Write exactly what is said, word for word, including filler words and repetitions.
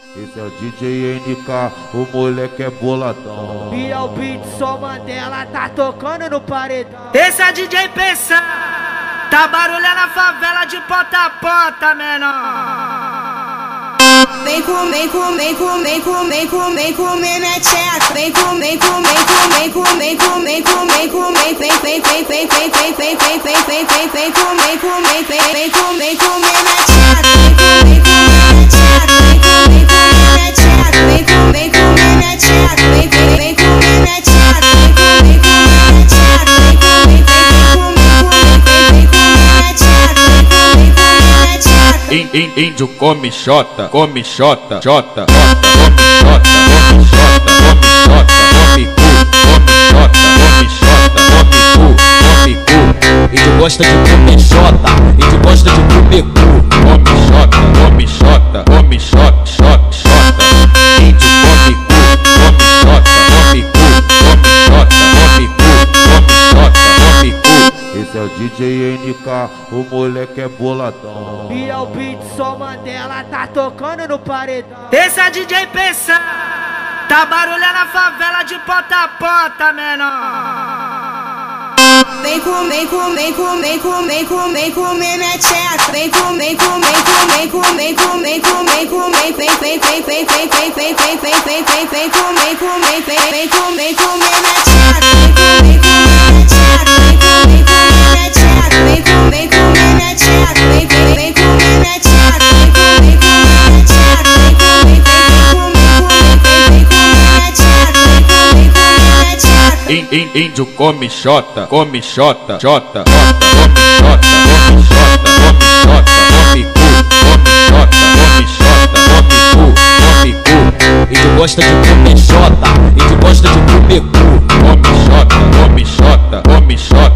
Esse é o D J N K, o moleque é boladão. E é o beat, só Mandela tá tocando no paredão. Esse é D J Pensão, tá barulhando a favela de ponta a ponta, menor. Vem com, vem com, vem com, vem com, vem com, vem comer minha tcheca. Vem com, vem com, vem com, vem com, vem com, vem com, vem com, vem, vem, vem, vem, vem, vem, vem, vem, vem, vem, vem, vem, vem com, vem com, vem, vem, vem com, vem comer minha tcheca. Vem com, vem com, vem comer minha tcheca. Vem com, vem com, vem comer minha tcheca. Vem com, vem, vem comer minha tcheca. Vem com, vem com, vem comer minha tcheca. Vem com, vem, vem comer minha tcheca. Índio come xota, come xota, xota, come xota, come xota, come xota, come cu, come xota, come xota, come cu, come cu. Índio gosta de comer xota, índio gosta de comer cu, come xota, come xota, come xota, xota, xota. Índio come cu, come xota, come cu, come xota, come cu, come xota, come cu. Esse é o D J N K, o moleque é boladão. E é o beat, só Mandela tá tocando no paredão. Esse é D J Pensão, tá barulhando a favela de ponta a ponta, menor. Vem com, vem com, vem com, vem com, vem com, vem comer minha tcheca. Vem com, vem com, vem com, vem com, vem com, vem com, vem com, vem, vem, vem, vem, vem, vem, vem, vem, vem, vem, vem, vem, vem com, vem com, vem, vem, vem com, vem comer minha tcheca. Vem com, vem comer minha tcheca. Vem com, vem comer minha tcheca. Vem com, vem comer minha tcheca. Vem, vem, vem comer minha tcheca. Vem com, vem comer minha tcheca. Vem com, vem, vem, vem com, vem, vem, vem comer minha tcheca. Vem com, vem comer minha tcheca. Índio come xota, come xota, xota, come xota, come xota, come xota, come cu, come xota, come xota, come cu, come cu. Índio gosta de comer xota, índio gosta de comer cu, come xota, come xota, come xota.